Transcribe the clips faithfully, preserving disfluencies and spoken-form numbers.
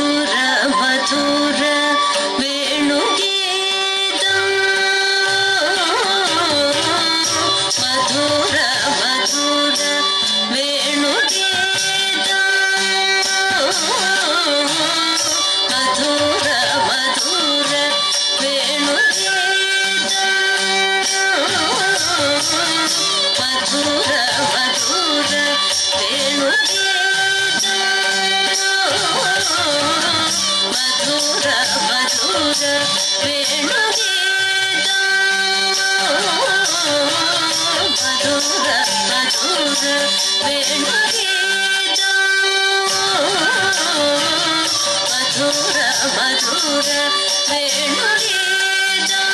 మధుర మధుర వేణుగీతం మధుర మధుర వేణుగీతం మధుర మధుర వేణుగీతం మధుర మధుర వేణుగీతం మధుర మధుర వేణుగీతం మధుర మధుర వేణుగీతం మధుర మధుర వేణుగీతం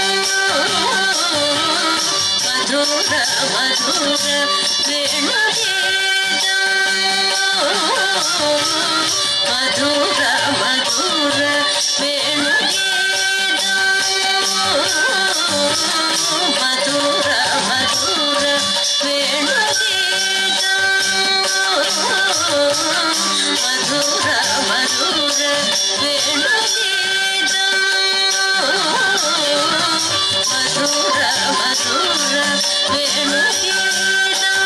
మధుర మధుర వేణుగీతం మధుర మధుర వేణుగీతం మధుర మధుర వేణుగీతం మధుర మధుర వేణుగీతం మధుర మధుర వేణుగీతం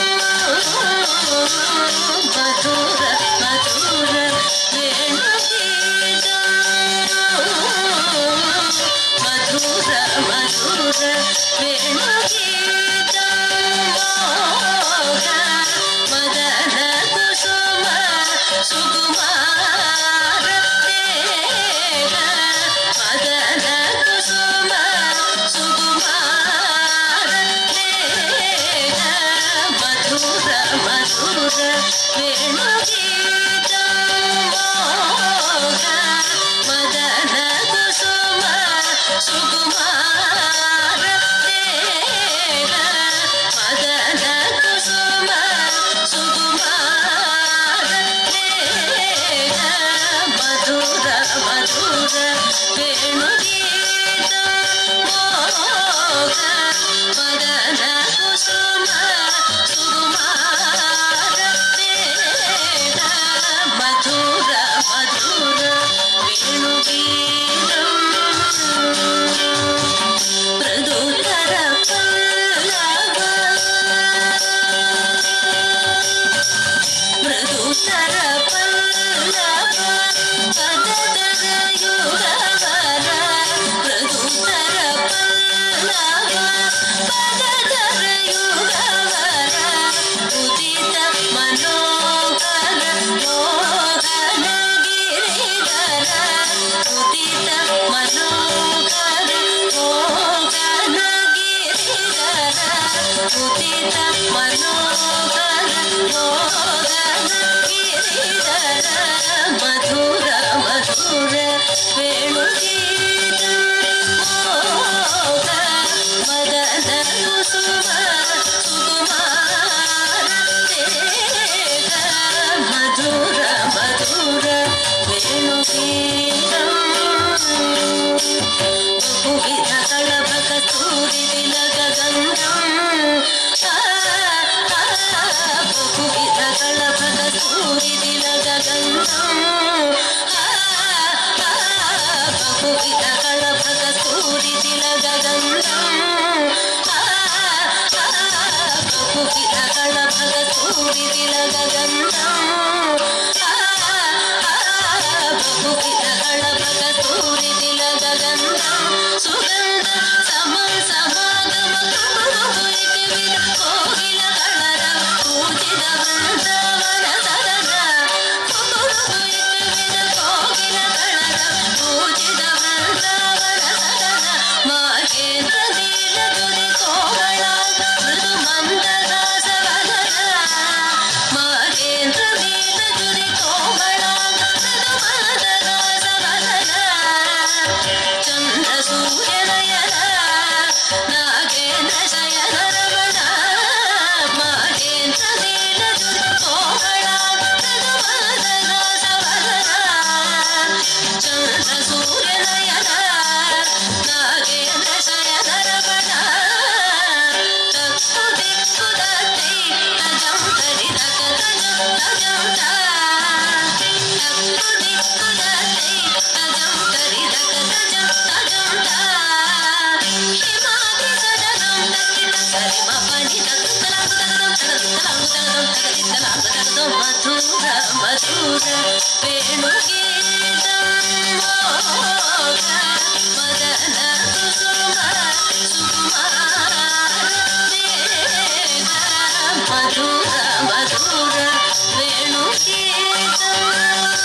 మధుర మధుర వేణుగీతం మధుర మధుర వేణుగీతం మదన కుసుమ సుకుమార తేగ మదన కుసుమ సుకుమార తేగ మధుర మధుర వేణుగీతం మదన కుసుమ సుకుమార తేగ మదన కుసుమ సుకుమార తేగ మధుర మధుర వేణుగీతం మదన కుసుమ సుకుమార తేగ మధుర మధుర వేణుగీతం మృదుతర పల్లవ మృదుతర పల్లవ పదతర యుగవర మృదుతర పల్లవ పదతర యుగవర ఉదిత మనోహర మోహన గిరిధర ఉదిత మనోహర మోహన గిరిధర ఉదిత మనోహర మోహన గిరిధర మధుర మధుర వేణుగీతం మదన కుసుమ సుకుమార తేగ మధుర మధుర వేణుగీతం బహువిధ కళభక సూరి తిలక గంధం బహువిధ కళభక సూరి తిలక గంధం బహువిధ కళభక సూరి తిలక గంధం బహువిధ కళభక సూరి తిలక గంధం బహువిధ కళభక సూరి తిలక గంధం సుగంధ సమ సమాగమ కమరుయిక విద కోగిల కళర పూజిత వృందావన సరద కమరుయిక విద కోగిల కళర పూజిత వృందావన సరద మహేంద్ర దీన తుది కోమళ మృదు మందదాస వదన మహేంద్ర దీన తుది మధుర వేణుగీతం మోగ మదన కుసుమ సుకుమార వేగ మధుర మధుర వేణుగీతం